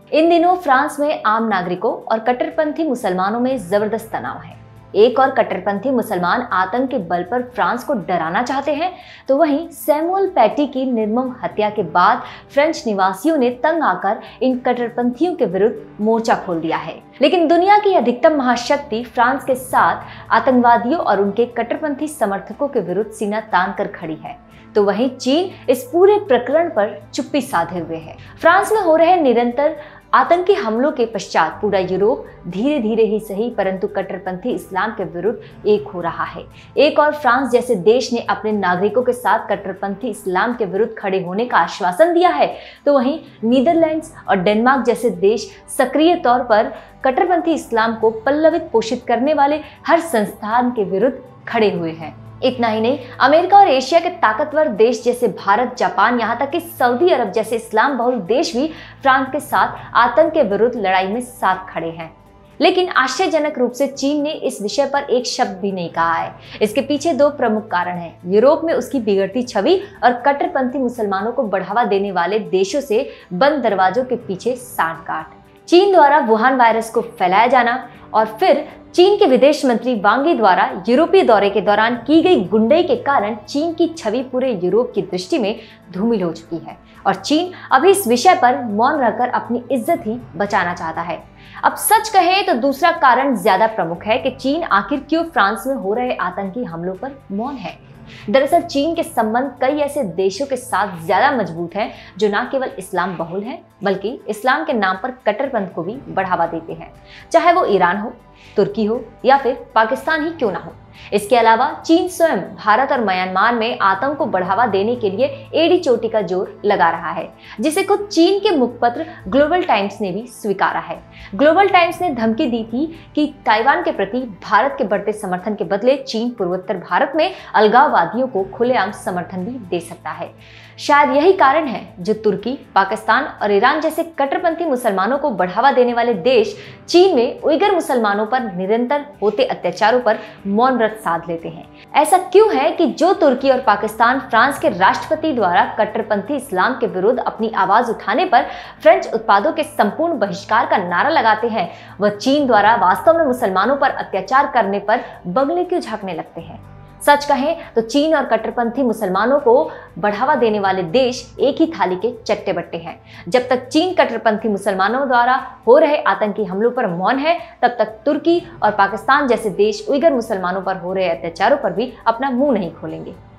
इन दिनों फ्रांस में आम नागरिकों और कट्टरपंथी मुसलमानों में जबरदस्त तनाव है। एक और कट्टरपंथी मुसलमान आतंक के बल पर फ्रांस को डराना चाहते हैं, तो वहीं सैमुअल पैटी की निर्मम हत्या के बाद फ्रेंच निवासियों ने तंग आकर इन कट्टरपंथियों के विरुद्ध मोर्चा खोल दिया है। लेकिन दुनिया की अधिकतम महाशक्ति फ्रांस के साथ आतंकवादियों और उनके कट्टरपंथी समर्थकों के विरुद्ध सीना तान कर खड़ी है, तो वहीं चीन इस पूरे प्रकरण पर चुप्पी साधे हुए है। फ्रांस में हो रहे निरंतर आतंकी हमलों के पश्चात पूरा यूरोप धीरे धीरे ही सही परंतु कट्टरपंथी इस्लाम के विरुद्ध एक हो रहा है। एक और फ्रांस जैसे देश ने अपने नागरिकों के साथ कट्टरपंथी इस्लाम के विरुद्ध खड़े होने का आश्वासन दिया है, तो वहीं नीदरलैंड्स और डेनमार्क जैसे देश सक्रिय तौर पर कट्टरपंथी इस्लाम को पल्लवित पोषित करने वाले हर संस्थान के विरुद्ध खड़े हुए हैं। इतना ही नहीं, अमेरिका और एशिया के ताकतवर देश जैसे भारत, जापान, यहाँ तक कि सऊदी अरब जैसे इस्लाम बहुल देश भी फ्रांस के साथ आतंक के विरुद्ध लड़ाई में साथ खड़े हैं। लेकिन आश्चर्यजनक रूप से चीन ने इस विषय पर एक शब्द भी नहीं कहा है। इसके पीछे दो प्रमुख कारण हैं: यूरोप में उसकी बिगड़ती छवि और कट्टरपंथी मुसलमानों को बढ़ावा देने वाले देशों से बंद दरवाजों के पीछे सांठ-गांठ। चीन द्वारा वुहान वायरस को फैलाया जाना और फिर चीन के विदेश मंत्री वांग यी द्वारा यूरोपीय दौरे के दौरान की गई गुंडई के कारण चीन की छवि पूरे यूरोप की दृष्टि में धूमिल हो चुकी है और चीन अभी इस विषय पर मौन रहकर अपनी इज्जत ही बचाना चाहता है। अब सच कहें तो दूसरा कारण ज्यादा प्रमुख है कि चीन आखिर क्यों फ्रांस में हो रहे आतंकी हमलों पर मौन है। दरअसल चीन के संबंध कई ऐसे देशों के साथ ज्यादा मजबूत हैं जो न केवल इस्लाम बहुल हैं बल्कि इस्लाम के नाम पर कट्टरपंथ को भी बढ़ावा देते हैं, चाहे वो ईरान हो, तुर्की हो या फिर पाकिस्तान ही क्यों ना हो। इसके अलावा चीन स्वयं भारत और म्यांमार में आतंक को बढ़ावा देने के लिए एड़ी चोटी का जोर लगा रहा है, जिसे खुद चीन के मुखपत्र ग्लोबल टाइम्स ने भी स्वीकारा है। ग्लोबल टाइम्स ने धमकी दी थी कि ताइवान के प्रति भारत के बढ़ते समर्थन के बदले चीन पूर्वोत्तर भारत में अलगाववादियों को खुलेआम समर्थन भी दे सकता है। शायद यही कारण है जो तुर्की, पाकिस्तान और ईरान जैसे कट्टरपंथी मुसलमानों को बढ़ावा देने वाले देश चीन में उइगर मुसलमानों पर निरंतर होते अत्याचारों पर मौन व्रत साध लेते हैं। ऐसा क्यों है कि जो तुर्की और पाकिस्तान फ्रांस के राष्ट्रपति द्वारा कट्टरपंथी इस्लाम के विरुद्ध अपनी आवाज उठाने पर फ्रेंच उत्पादों के संपूर्ण बहिष्कार का नारा लगाते हैं, वह चीन द्वारा वास्तव में मुसलमानों पर अत्याचार करने पर बगले क्यों झांकने लगते हैं। सच कहें तो चीन और कट्टरपंथी मुसलमानों को बढ़ावा देने वाले देश एक ही थाली के चट्टे बट्टे हैं। जब तक चीन कट्टरपंथी मुसलमानों द्वारा हो रहे आतंकी हमलों पर मौन है, तब तक तुर्की और पाकिस्तान जैसे देश उइगर मुसलमानों पर हो रहे अत्याचारों पर भी अपना मुंह नहीं खोलेंगे।